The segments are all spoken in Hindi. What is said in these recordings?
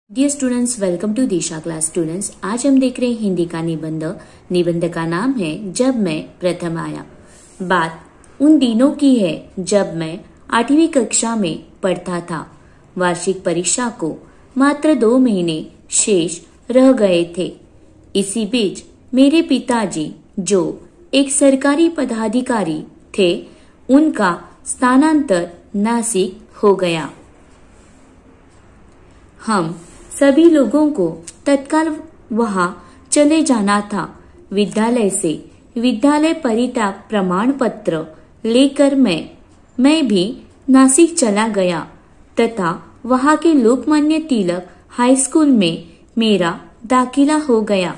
Dear students, welcome to Disha class. Students, आज हम देख रहे हैं हिंदी का निबंध का नाम है जब मैं प्रथम आया। बात उन दिनों की है जब मैं 8वीं कक्षा में पढ़ता था। वार्षिक परीक्षा को मात्र 2 महीने शेष रह गए थे। इसी बीच मेरे पिताजी, जो एक सरकारी पदाधिकारी थे, उनका स्थानांतर नासिक हो गया। हम सभी लोगों को तत्काल वहां चले जाना था। विद्यालय से विद्यालय परित्याग प्रमाण पत्र लेकर मैं भी नासिक चला गया तथा वहां के लोकमान्य तिलक हाई स्कूल में मेरा दाखिला हो गया।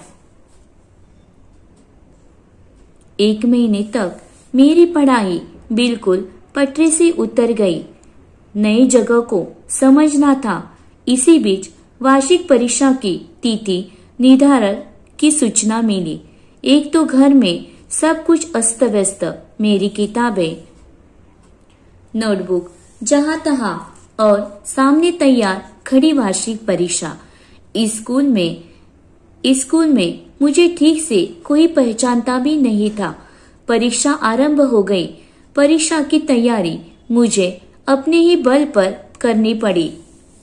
1 महीने तक मेरी पढ़ाई बिल्कुल पटरी से उतर गई। नई जगह को समझना था। इसी बीच वार्षिक परीक्षा की तिथि निर्धारण की सूचना मिली। एक तो घर में सब कुछ अस्त व्यस्त, मेरी किताबें, नोटबुक जहां तहां और सामने तैयार खड़ी वार्षिक परीक्षा। इस स्कूल में मुझे ठीक से कोई पहचानता भी नहीं था। परीक्षा आरंभ हो गई। परीक्षा की तैयारी मुझे अपने ही बल पर करनी पड़ी।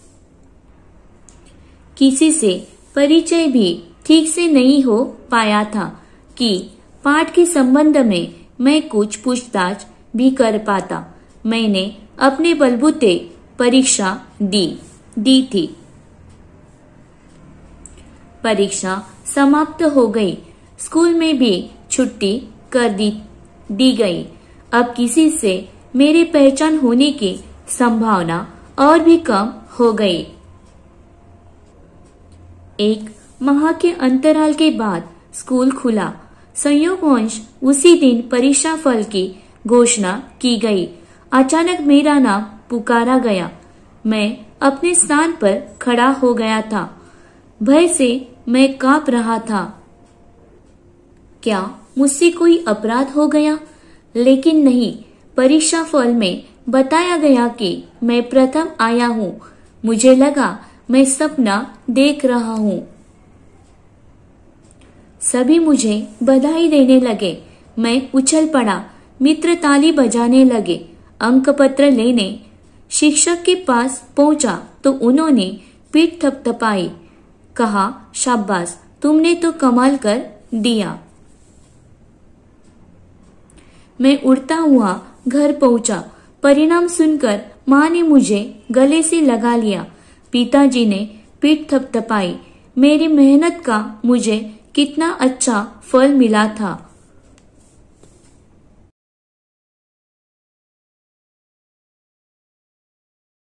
किसी से परिचय भी ठीक से नहीं हो पाया था कि पाठ के संबंध में मैं कुछ पूछताछ भी कर पाता। मैंने अपने बलबूते परीक्षा दी थी। परीक्षा समाप्त हो गई। स्कूल में भी छुट्टी कर दी गई। अब किसी से मेरी पहचान होने की संभावना और भी कम हो गई। 1 माह के अंतराल के बाद स्कूल खुला। संयोगवश उसी दिन परीक्षा फल की घोषणा की गई। अचानक मेरा नाम पुकारा गया। मैं अपने स्थान पर खड़ा हो गया था। भय से मैं कांप रहा था। क्या मुझसे कोई अपराध हो गया? लेकिन नहीं। परीक्षा फल में बताया गया कि मैं प्रथम आया हूँ। मुझे लगा मैं सपना देख रहा हूँ। सभी मुझे बधाई देने लगे। मैं उछल पड़ा। मित्र ताली बजाने लगे। अंक पत्र लेने शिक्षक के पास पहुंचा तो उन्होंने पीठ थपथपाई। कहा, शाबाश, तुमने तो कमाल कर दिया। मैं उड़ता हुआ घर पहुंचा। परिणाम सुनकर माँ ने मुझे गले से लगा लिया। पिताजी ने पीठ थपथपाई। मेरी मेहनत का मुझे कितना अच्छा फल मिला था।